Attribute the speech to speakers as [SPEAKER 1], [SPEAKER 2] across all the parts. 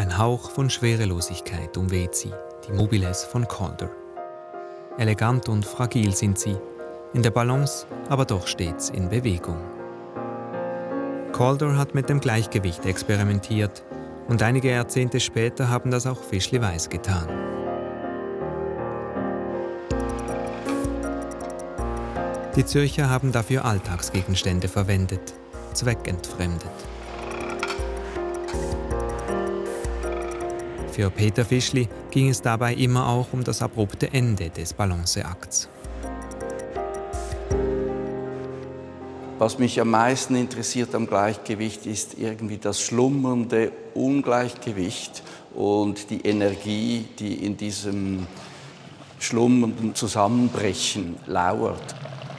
[SPEAKER 1] Ein Hauch von Schwerelosigkeit umweht sie, die Mobiles von Calder. Elegant und fragil sind sie, in der Balance, aber doch stets in Bewegung. Calder hat mit dem Gleichgewicht experimentiert und einige Jahrzehnte später haben das auch Fischli Weiss getan. Die Zürcher haben dafür Alltagsgegenstände verwendet, zweckentfremdet. Für Peter Fischli ging es dabei immer auch um das abrupte Ende des Balanceakts.
[SPEAKER 2] Was mich am meisten interessiert am Gleichgewicht ist irgendwie das schlummernde Ungleichgewicht und die Energie, die in diesem schlummernden Zusammenbrechen lauert.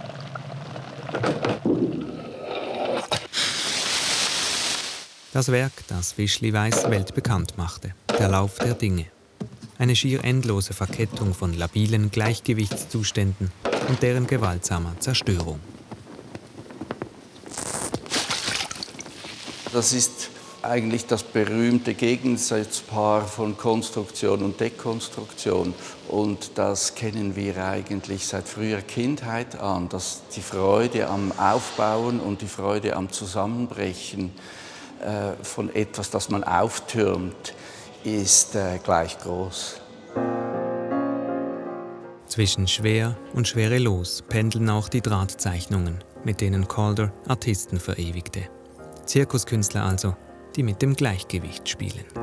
[SPEAKER 1] Das Werk, das Fischli Weiss weltbekannt machte, der Lauf der Dinge. Eine schier endlose Verkettung von labilen Gleichgewichtszuständen und deren gewaltsamer Zerstörung.
[SPEAKER 2] Das ist eigentlich das berühmte Gegensatzpaar von Konstruktion und Dekonstruktion. Und das kennen wir eigentlich seit früher Kindheit an, dass die Freude am Aufbauen und die Freude am Zusammenbrechen von etwas, das man auftürmt, ist gleich groß.
[SPEAKER 1] Zwischen schwer und schwerelos pendeln auch die Drahtzeichnungen, mit denen Calder Artisten verewigte. Zirkuskünstler also, die mit dem Gleichgewicht spielen.